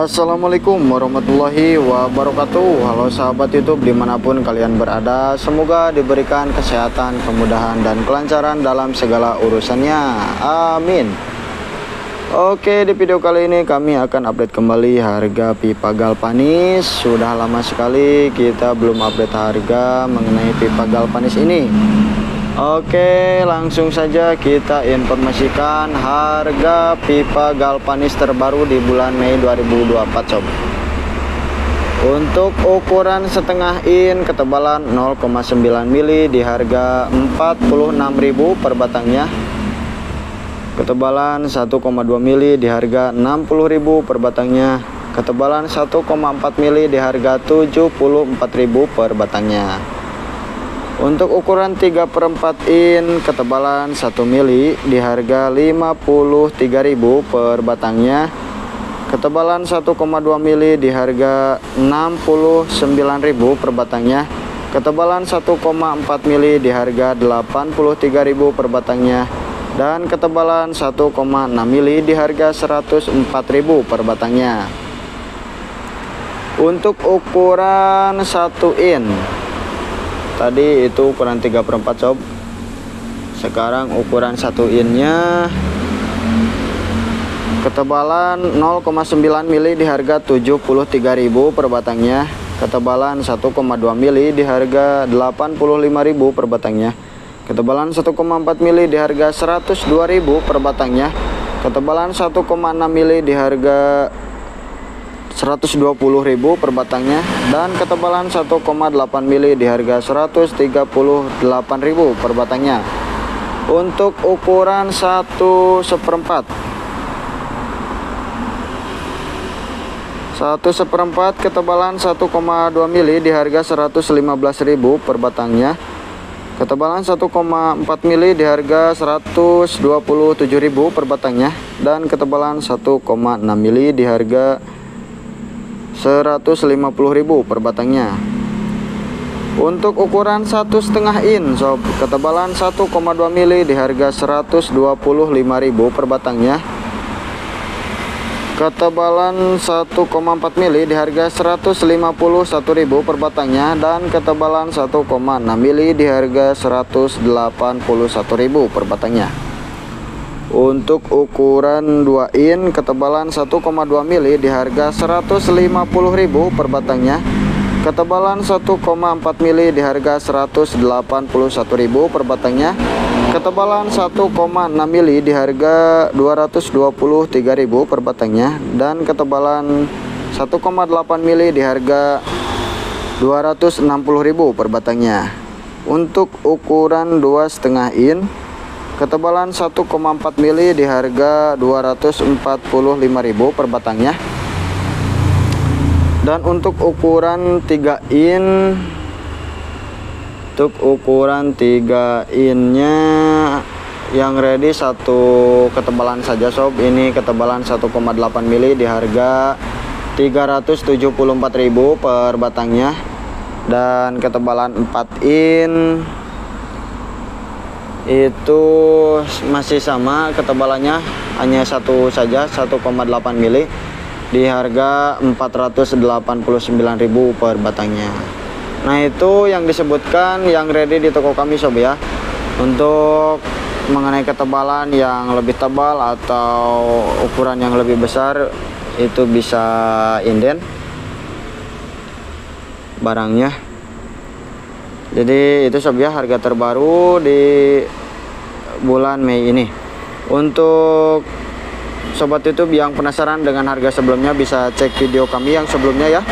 Assalamualaikum warahmatullahi wabarakatuh. Halo sahabat YouTube dimanapun kalian berada, semoga diberikan kesehatan, kemudahan, dan kelancaran dalam segala urusannya, amin. Oke, di video kali ini kami akan update kembali harga pipa galvanis. Sudah lama sekali kita belum update harga mengenai pipa galvanis ini. Oke, langsung saja kita informasikan harga pipa galvanis terbaru di bulan Mei 2024 sob. Untuk ukuran setengah in ketebalan 0,9 mili di harga 46.000 per batangnya. Ketebalan 1,2 mili di harga 60.000 per batangnya. Ketebalan 1,4 mili di harga 74.000 per batangnya. Untuk ukuran 3/4 in ketebalan 1 mili di harga 53.000 per batangnya. Ketebalan 1,2 mili di harga 69.000 per batangnya. Ketebalan 1,4 mili di harga 83.000 per batangnya. Dan ketebalan 1,6 mili di harga 104.000 per batangnya. Untuk ukuran 1 in tadi itu ukuran 3/4 sob. Sekarang ukuran 1 innya ketebalan 0,9 mili di harga 73.000 per batangnya. Ketebalan 1,2 mili di harga 85.000 per batangnya. Ketebalan 1,4 mili di harga 102.000 per batangnya. Ketebalan 1,6 mili di harga 120.000 per batangnya, dan ketebalan 1,8 mili di harga 138.000 per batangnya. Untuk ukuran 1/4 ketebalan 1,2 mili di harga 115.000 per batangnya. Ketebalan 1,4 mili di harga 127.000 per batangnya, dan ketebalan 1,6 mili di harga 150.000 per batangnya. Untuk ukuran 1,5 in sob, ketebalan 1,2 mili di harga 125.000 per batangnya. Ketebalan 1,4 mili di harga 151.000 per batangnya, dan ketebalan 1,6 mili di harga 181.000 per batangnya. Untuk ukuran 2 in ketebalan 1,2 mili di harga 150.000 per batangnya. Ketebalan 1,4 mili di harga 181.000 per batangnya. Ketebalan 1,6 mili di harga 223.000 per batangnya, dan ketebalan 1,8 mili di harga 260.000 per batangnya. Untuk ukuran 2,5 in ketebalan 1,4 mili di harga 245.000 per batangnya. Dan untuk ukuran 3 in, untuk ukuran 3 innya yang ready satu ketebalan saja sob. Ini ketebalan 1,8 mili di harga 374.000 per batangnya. Dan ketebalan 4 in itu masih sama ketebalannya, hanya satu saja, 1,8 mili di harga 489.000 per batangnya. Nah, itu yang disebutkan yang ready di toko kami sob ya. Untuk mengenai ketebalan yang lebih tebal atau ukuran yang lebih besar, itu bisa inden barangnya. Jadi itu sob ya, harga terbaru di bulan Mei ini. Untuk sobat YouTube yang penasaran dengan harga sebelumnya, bisa cek video kami yang sebelumnya ya.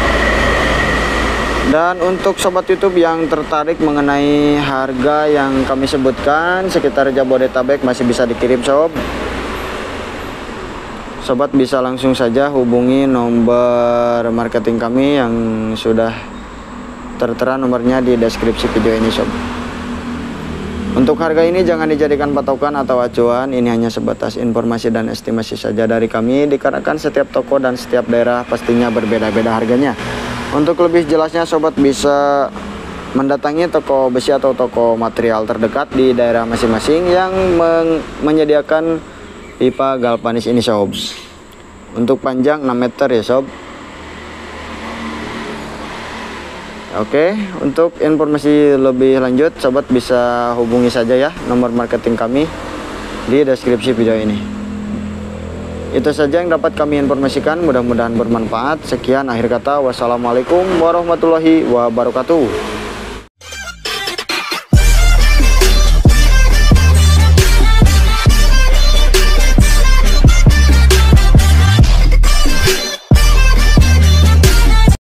Dan untuk sobat YouTube yang tertarik mengenai harga yang kami sebutkan sekitar Jabodetabek, masih bisa dikirim sob. Sobat bisa langsung saja hubungi nomor marketing kami yang sudah tertera nomornya di deskripsi video ini sob. Untuk harga ini jangan dijadikan patokan atau acuan, ini hanya sebatas informasi dan estimasi saja dari kami, dikarenakan setiap toko dan setiap daerah pastinya berbeda-beda harganya. Untuk lebih jelasnya sobat bisa mendatangi toko besi atau toko material terdekat di daerah masing-masing yang menyediakan pipa galvanis ini sob. Untuk panjang 6 meter ya sob. Oke, untuk informasi lebih lanjut sobat bisa hubungi saja ya nomor marketing kami di deskripsi video ini. Itu saja yang dapat kami informasikan, mudah-mudahan bermanfaat. Sekian akhir kata, wassalamualaikum warahmatullahi wabarakatuh.